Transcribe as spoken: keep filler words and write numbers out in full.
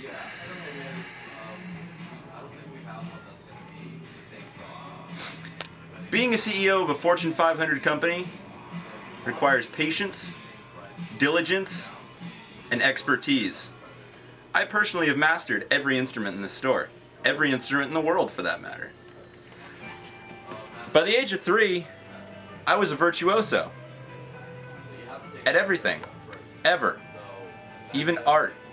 Being a C E O of a Fortune five hundred company requires patience, diligence, and expertise. I personally have mastered every instrument in this store. Every instrument in the world, for that matter. By the age of three, I was a virtuoso. At everything. Ever. Even art.